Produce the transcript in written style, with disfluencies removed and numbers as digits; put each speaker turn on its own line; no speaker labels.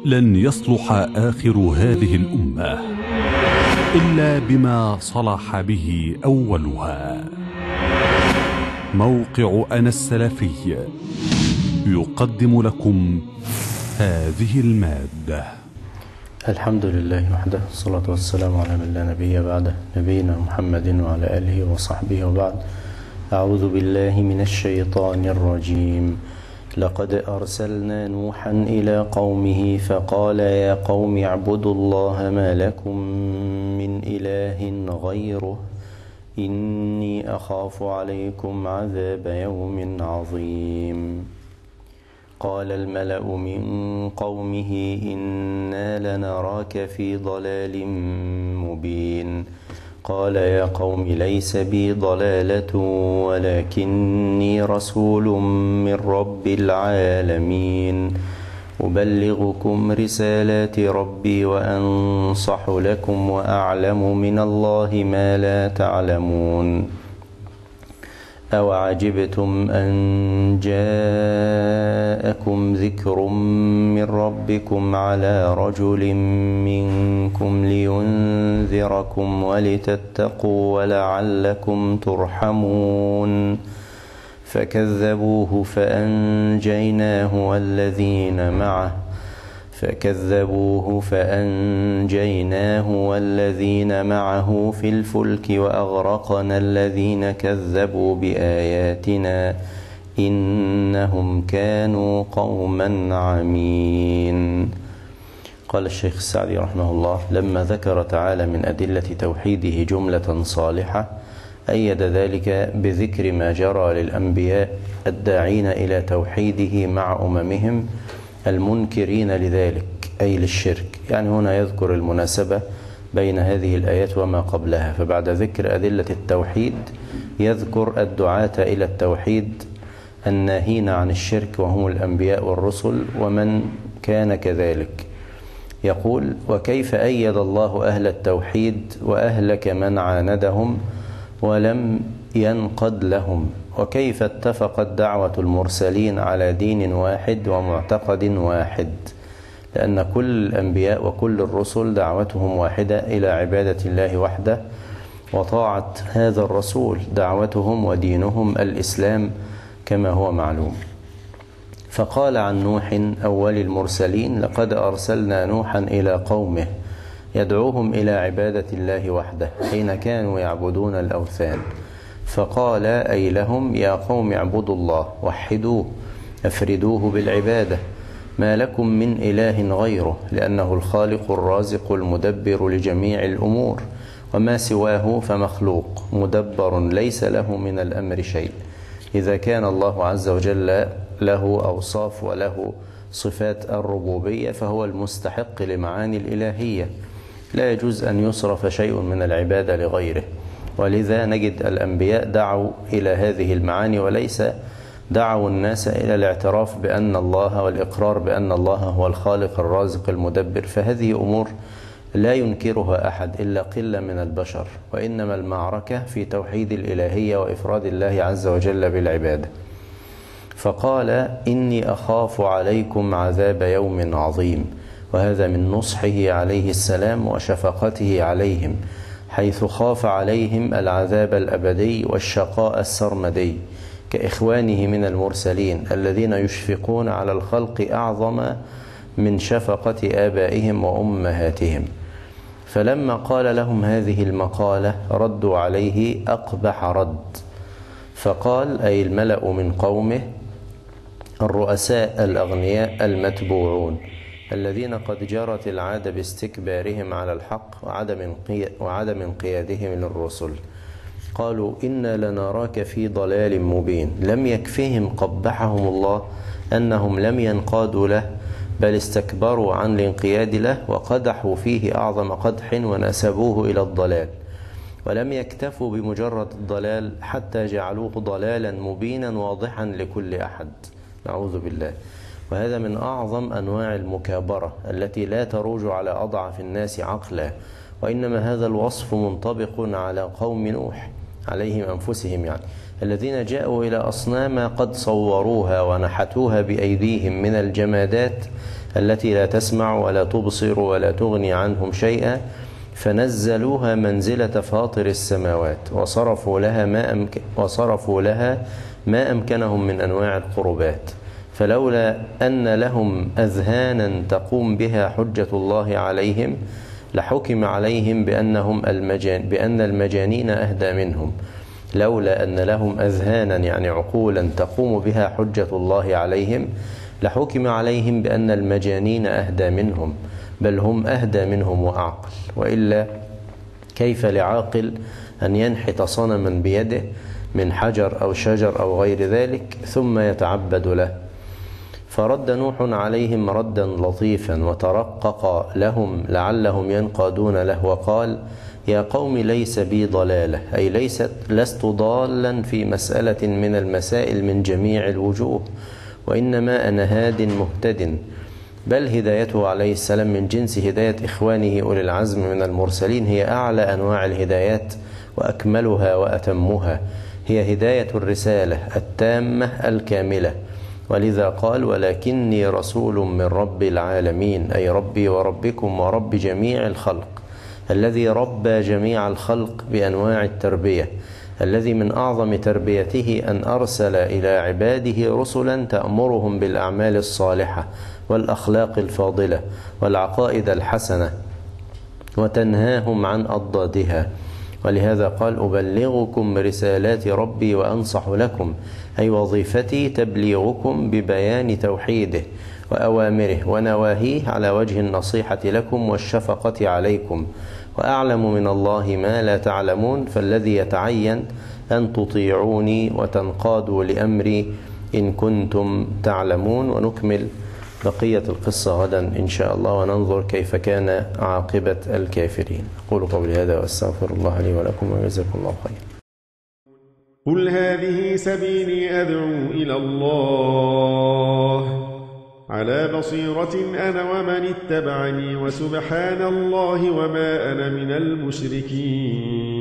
لن يصلح آخر هذه الأمة إلا بما صلح به أولها. موقع أنا السلفي يقدم لكم هذه المادة.
الحمد لله وحده، الصلاة والسلام على من لا نبي بعده، نبينا محمد وعلى آله وصحبه وبعد. أعوذ بالله من الشيطان الرجيم. لقد أرسلنا نوحا إلى قومه فقال يا قوم اعبدوا الله ما لكم من إله غيره إني أخاف عليكم عذاب يوم عظيم. قال الملأ من قومه إنا لنراك في ضلال مبين. قال يا قوم ليس بي ضلالة ولكني رسول من رب العالمين أبلغكم رسالات ربي وأنصح لكم وأعلم من الله ما لا تعلمون. أوعجبتم أن جاءكم ذكر من ربكم على رجل منكم لينذركم ولتتقوا ولعلكم ترحمون. فكذبوه فأنجيناه والذين معه في الفلك وأغرقنا الذين كذبوا بآياتنا إنهم كانوا قوما عمين. قال الشيخ السعدي رحمه الله: لما ذكر تعالى من أدلة توحيده جملة صالحة أيد ذلك بذكر ما جرى للأنبياء الداعين إلى توحيده مع أممهم المنكرين لذلك أي للشرك. يعني هنا يذكر المناسبة بين هذه الآيات وما قبلها، فبعد ذكر أدلة التوحيد يذكر الدعاة إلى التوحيد الناهين عن الشرك وهم الأنبياء والرسل ومن كان كذلك. يقول: وكيف أيد الله أهل التوحيد وأهلك من عاندهم ولم ينقد لهم، وكيف اتفقت دعوة المرسلين على دين واحد ومعتقد واحد، لأن كل الأنبياء وكل الرسل دعوتهم واحدة إلى عبادة الله وحده، وطاعة هذا الرسول دعوتهم ودينهم الإسلام كما هو معلوم. فقال عن نوح أول المرسلين: لقد أرسلنا نوحا إلى قومه يدعوهم إلى عبادة الله وحده حين كانوا يعبدون الأوثان. فقال أي لهم: يا قوم اعبدوا الله وحدوه أفردوه بالعبادة ما لكم من إله غيره، لأنه الخالق الرازق المدبر لجميع الأمور، وما سواه فمخلوق مدبر ليس له من الأمر شيء. إذا كان الله عز وجل له أوصاف وله صفات الربوبية فهو المستحق لمعاني الإلهية، لا يجوز أن يصرف شيء من العبادة لغيره. ولذا نجد الأنبياء دعوا إلى هذه المعاني، وليس دعوا الناس إلى الاعتراف بأن الله والإقرار بأن الله هو الخالق الرازق المدبر، فهذه أمور لا ينكرها أحد إلا قلة من البشر، وإنما المعركة في توحيد الإلهية وإفراد الله عز وجل بالعبادة. فقال: إني أخاف عليكم عذاب يوم عظيم، وهذا من نصحه عليه السلام وشفقته عليهم، حيث خاف عليهم العذاب الأبدي والشقاء السرمدي، كإخوانه من المرسلين الذين يشفقون على الخلق أعظم من شفقة آبائهم وأمهاتهم. فلما قال لهم هذه المقالة ردوا عليه أقبح رد، فقال: أي الملأ من قومه الرؤساء الأغنياء المتبوعون الذين قد جرت العادة باستكبارهم على الحق وعدم انقيادهم للرسل، قالوا: إنا لنراك في ضلال مبين. لم يكفهم قبحهم الله أنهم لم ينقادوا له، بل استكبروا عن الانقياد له وقدحوا فيه أعظم قدح ونسبوه إلى الضلال، ولم يكتفوا بمجرد الضلال حتى جعلوه ضلالا مبينا واضحا لكل أحد، نعوذ بالله. وهذا من أعظم أنواع المكابرة التي لا تروج على أضعف الناس عقلا، وإنما هذا الوصف منطبق على قوم نوح عليهم أنفسهم، الذين جاءوا إلى أصنام قد صوروها ونحتوها بأيديهم من الجمادات التي لا تسمع ولا تبصر ولا تغني عنهم شيئا، فنزلوها منزلة فاطر السماوات وصرفوا لها ما أمكنهم من أنواع القربات. فلولا أن لهم أذهانا تقوم بها حجة الله عليهم لحكم عليهم بأن المجانين أهدى منهم. لولا أن لهم أذهانا يعني عقولا تقوم بها حجة الله عليهم لحكم عليهم بأن المجانين أهدى منهم، بل هم أهدى منهم وأعقل. وإلا كيف لعاقل أن ينحت صنما بيده من حجر أو شجر أو غير ذلك ثم يتعبد له؟ فرد نوح عليهم ردا لطيفا وترقق لهم لعلهم ينقادون له وقال: يا قوم ليس بي ضلالة، أي لست ضالا في مسألة من المسائل من جميع الوجوه، وإنما أنا هاد مهتد، بل هدايته عليه السلام من جنس هداية إخوانه أولي العزم من المرسلين هي أعلى أنواع الهدايات وأكملها وأتمها، هي هداية الرسالة التامة الكاملة. ولذا قال: ولكني رسول من رب العالمين، أي ربي وربكم ورب جميع الخلق، الذي ربى جميع الخلق بأنواع التربية، الذي من أعظم تربيته أن أرسل إلى عباده رسلا تأمرهم بالأعمال الصالحة والأخلاق الفاضلة والعقائد الحسنة وتنهاهم عن أضدادها. ولهذا قال: أبلغكم رسالات ربي وأنصح لكم، أي وظيفتي تبليغكم ببيان توحيده وأوامره ونواهيه على وجه النصيحة لكم والشفقة عليكم، وأعلم من الله ما لا تعلمون، فالذي يتعين أن تطيعوني وتنقادوا لأمري إن كنتم تعلمون. ونكمل بقية القصة غدا إن شاء الله، وننظر كيف كان عاقبة الكافرين. أقول قولي هذا وأستغفر الله لي ولكم وجزاكم الله خيرا.
قل هذه سبيلي أدعو إلى الله على بصيرة أنا ومن اتبعني، وسبحان الله وما أنا من المشركين.